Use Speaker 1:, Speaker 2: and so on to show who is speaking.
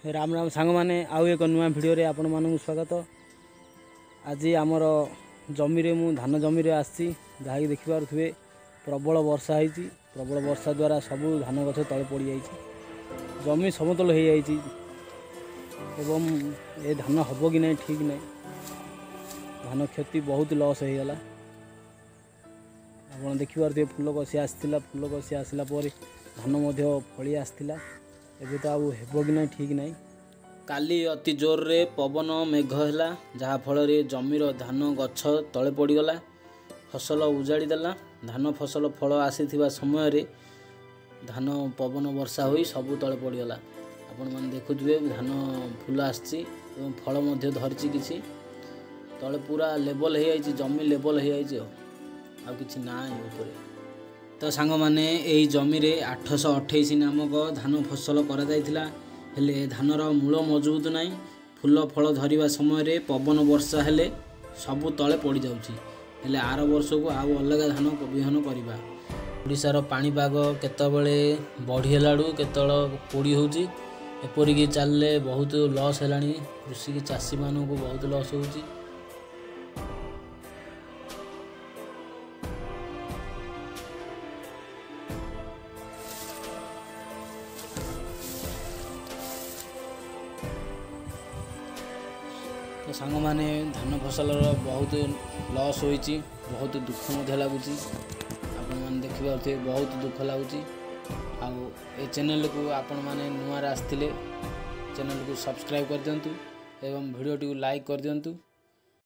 Speaker 1: राम राम सांग मैंने आउ एक नुआ भिडियो रे आपण मानक स्वागत। आज आमर जमी रे मु धान जमी रे आसी जहाँकि देखिपे प्रबल वर्षा होती। प्रबल वर्षा द्वारा सबू धान गछ तले पड़ जाइए, जमी समतल हो जाइए एवं ए धान हम कि नहीं ठीक नहीं, धान क्षति बहुत लॉस होगला। आप देखिपे फूल कषि आसाला, फूल कषि आसला धान फली आसाला, एबे तो आउ हेबो कि नहीं ठीक नहीं। काली अति जोर रे पवन मेघ है जहाँफल जमीर धान गछ तले पड़गला, फसल उजाड़ी देला। धान फसल फल आसी समय रे धान पवन वर्षा होई सबू तले पड़गला। आपण मैंने देखुए धान फूल आसी फल धरची किसी तले पूरा लेवल हो जाए, जमी लेवल हो जाए आ किछि ना ऊपर। तो सांग माने एई जमी रे 828 नामक धान फसल करा जायतिला, हेले धानर मूल मजबूत नहीं। फूल फल धरिबा समय रे पवन वर्षा हेले सबू तले पड़ जाउची, हेले आर वर्ष को आउ अलग धान बिहन करबा। ओडिशार पाणीपाग केतबेले बढ़ीलाडू केतल पोड़ी होउची, एपरिकी चलले बहुत लॉस हेलानी। कृषि की चाषी मानू को बहुत लॉस होउची। तो सांग माने धान फसल बहुत लॉस होइची, बहुत दुख लगुच। आपण मैंने देखिए बहुत दुख लगुच। ए चैनल को आपण मैंने नुआ आसते चैनल को सब्सक्राइब कर दिंतु एवं वीडियो टी लाइक कर दिंतु।